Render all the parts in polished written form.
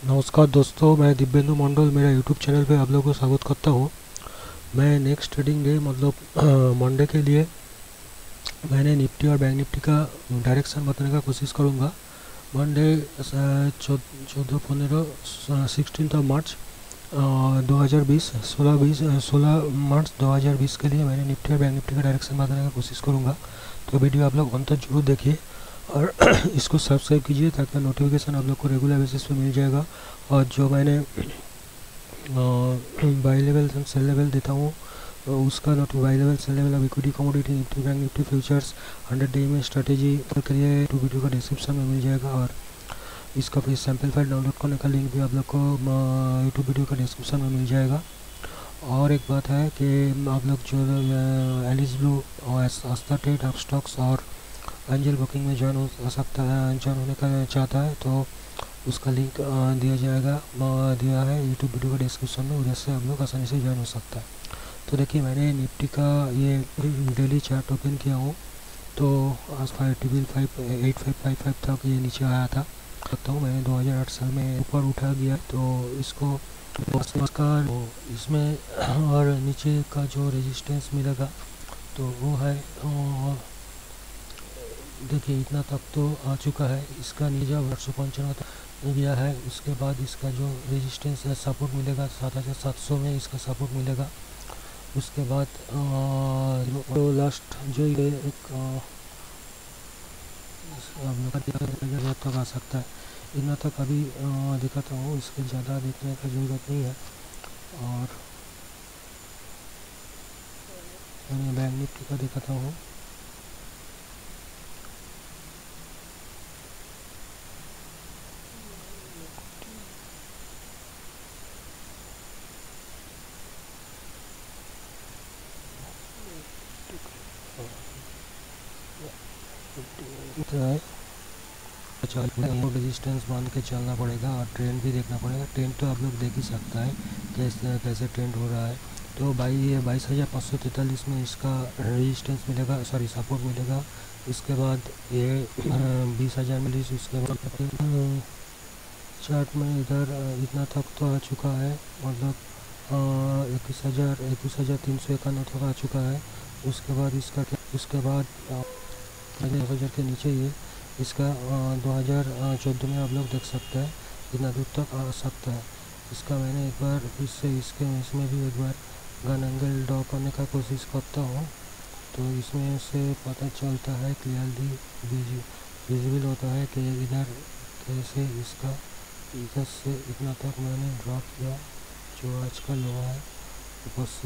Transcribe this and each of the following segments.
नमस्कार दोस्तों, मैं दिव्येंदु मंडल मेरा यूट्यूब चैनल पे आप लोगों को स्वागत करता हूँ। मैं नेक्स्ट ट्रेडिंग डे मतलब मंडे के लिए मैंने निफ्टी और बैंक निफ्टी का डायरेक्शन बताने का कोशिश करूँगा। मंडे 16 मार्च 2020 16 मार्च 2020 के लिए मैंने निफ्टी और बैंक निफ्टी का डायरेक्शन बताने का कोशिश करूँगा। तो वीडियो आप लोग अंत तक जरूर देखिए और इसको सब्सक्राइब कीजिए ताकि नोटिफिकेशन आप लोग को रेगुलर बेसिस पे मिल जाएगा। और जो मैंने बाई लेवल सेल लेवल देता हूँ उसका note buy level sell level of equity commodity Nifty bank Nifty futures 100 day में स्ट्रेटेजी के लिए तो वीडियो का डिस्क्रिप्शन में मिल जाएगा। और इसका फिर सैम्पल फाइल डाउनलोड करने का लिंक भी आप लोग को यूट्यूब वीडियो का डिस्क्रिप्शन में मिल जाएगा। और एक बात है कि आप लोग जो एलिस ब्लू और आस्था ट्रेड आप स्टॉक्स और एंजल बुकिंग में ज्वाइन हो सकता है, ज्वाइन होने का चाहता है तो उसका लिंक दिया है यूट्यूब वीडियो का डिस्क्रिप्शन में, उधर से आप लोग आसानी से ज्वाइन हो सकता है। तो देखिए मैंने निफ्टी का ये डेली चार्ट ओपन किया हूँ तो आज 8555 तक ये नीचे आया था। करता हूँ मैंने 2008 साल में ऊपर उठा गया तो इसको नमस्कार इसमें और नीचे का जो रेजिस्टेंस मिलेगा तो वो है देखिए इतना तक तो आ चुका है। इसका नीचे 895 गया है। उसके बाद इसका जो रेजिस्टेंस है सपोर्ट मिलेगा 7700 में इसका सपोर्ट मिलेगा। उसके बाद तो लास्ट जो ये एक तक आ सकता है, इतना तक अभी दिखाता हूँ, इसके ज़्यादा देखने का ज़रूरत नहीं है। और मैं बैंक निफ्टी का दिखाता हूँ। रेजिस्टेंस बांध के चलना पड़ेगा और ट्रेंड भी देखना पड़ेगा। ट्रेंड तो आप लोग देख ही सकता है कैसे कैसे ट्रेंड हो रहा है। तो 22,543 में इसका रेजिस्टेंस मिलेगा, सॉरी सपोर्ट मिलेगा। इसके बाद ये 20,000 मिली। उसके बाद चार्ट में इधर इतना तक तो आ चुका है, मतलब 21,351 तक आ चुका है। उसके बाद इसका उसके बाद 10,000 के नीचे ये इसका 2014 में आप लोग देख सकते हैं इतना दूर तक आ सकता है। इसका मैंने एक बार फिर से इसमें भी एक बार गन एंगल ड्रॉ करने का कोशिश करता हूँ तो इसमें से पता चलता है क्लियरली विजिबल होता है कि इधर कैसे इसका इधर से इतना तक मैंने ड्रॉ किया जो आज का लो है ऊपर से।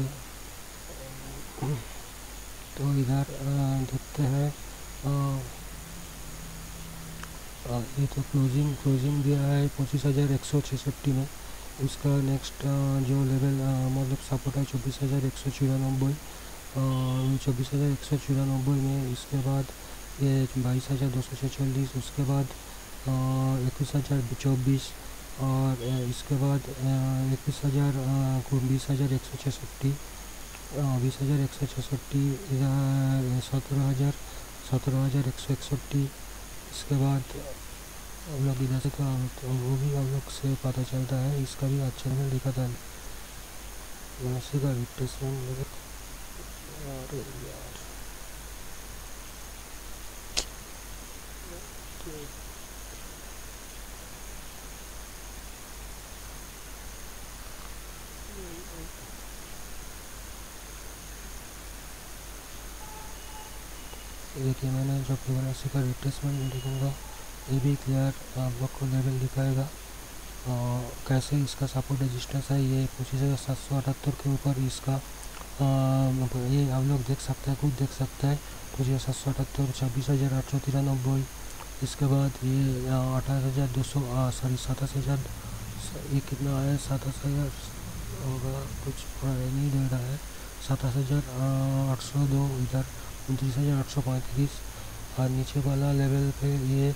तो इधर देखते हैं ये तो क्लोजिंग दिया है 25,166 में। उसका नेक्स्ट जो लेवल मतलब सपोर्ट है 24,194 24,194 में। इसके बाद ये 22,246। उसके बाद 21,024 और इसके बाद 20,166 इधर 17,161। इसके बाद हम लोग इधर से तो वो भी हम लोग से पता चलता है, इसका भी अच्छा में लिखा था उसी का रिप्लेसमेंट। अरे यार देखिए मैंने जो फिबोनाची का रिप्लेसमेंट लिखूँगा ये भी क्लियर आप लोग को लेवल दिखाएगा। कैसे इसका सपोर्ट रेजिस्टेंस है ये 25,778 के ऊपर इसका ये आप लोग देख सकते हैं, खुद देख सकते हैं 25,778 26,893। इसके बाद ये 28,200 सॉरी 27,000 ये कितना है 27,000 होगा कुछ नहीं दे रहा है 27,802 इधर 29,835। और नीचे वाला लेवल पे ये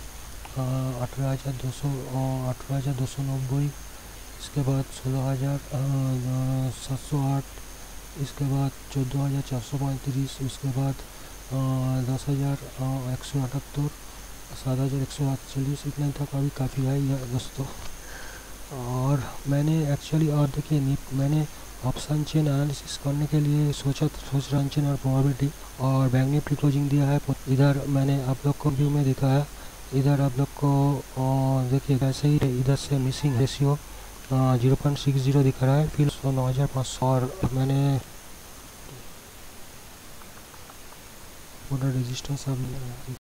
18,290। इसके बाद 16,708। इसके बाद 14,435। उसके बाद 10,178 7,148 इतना तक अभी काफ़ी है दोस्तों। और मैंने एक्चुअली और देखिए मैंने ऑप्शन चेन एनालिसिस करने के लिए सोच रहा चेन और प्रोबेबिलिटी और बैंक निफ्टी क्लोजिंग दिया है। इधर मैंने आप लोग को व्यू में दिखा है, इधर आप लोग को देखिए कैसे ही इधर से मिसिंग रेशियो 0.60 दिख रहा है, फिर 9,500 और मैंने पूरा रजिस्टेंस अब